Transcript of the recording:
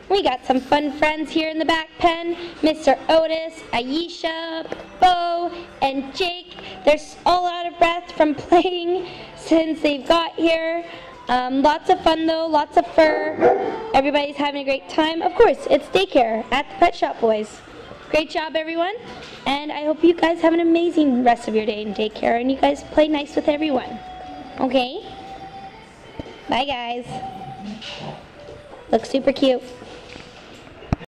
We got some fun friends here in the back pen. Mr. Odis, Aisha, Beau, and Jake. They're all out of breath from playing since they've got here. Lots of fun though, lots of fur. Everybody's having a great time. Of course, it's daycare at the Pet Shop Boys. Great job, everyone. And I hope you guys have an amazing rest of your day in daycare and you guys play nice with everyone. Okay? Bye, guys. Look super cute.